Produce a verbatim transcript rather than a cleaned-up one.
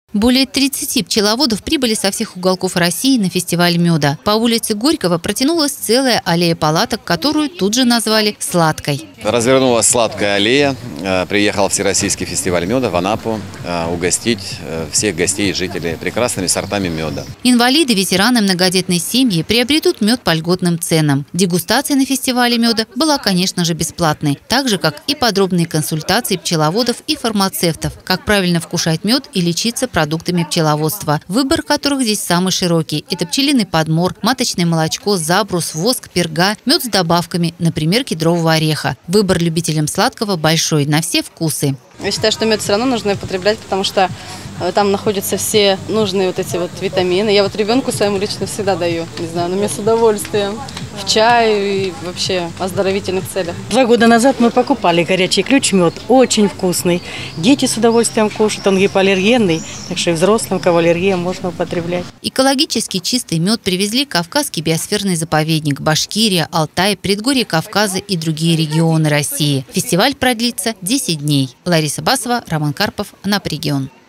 Более тридцати пчеловодов прибыли со всех уголков России на фестиваль меда. По улице Горького протянулась целая аллея палаток, которую тут же назвали «Сладкой». Развернулась сладкая аллея. Приехал Всероссийский фестиваль меда в Анапу угостить всех гостей и жителей прекрасными сортами меда. Инвалиды, ветераны, многодетные семьи приобретут мед по льготным ценам. Дегустация на фестивале меда была, конечно же, бесплатной, так же, как и подробные консультации пчеловодов и фармацевтов, как правильно вкушать мед и лечиться продуктами пчеловодства, выбор которых здесь самый широкий. Это пчелиный подмор, маточное молочко, забрус, воск, перга, мед с добавками, например, кедрового ореха. Выбор любителям сладкого большой, на все вкусы. Я считаю, что мед все равно нужно употреблять, потому что там находятся все нужные вот эти вот витамины. Я вот ребенку своему лично всегда даю, не знаю, но мне с удовольствием. В чай и вообще оздоровительных целях. Два года назад мы покупали горячий ключ мед, очень вкусный. Дети с удовольствием кушают, он гипоаллергенный, так что и взрослым, кого аллергия, можно употреблять. Экологически чистый мед привезли Кавказский биосферный заповедник, Башкирия, Алтай, предгорье Кавказа и другие регионы России. Фестиваль продлится десять дней. Лариса Басова, Роман Карпов, Анапрегион.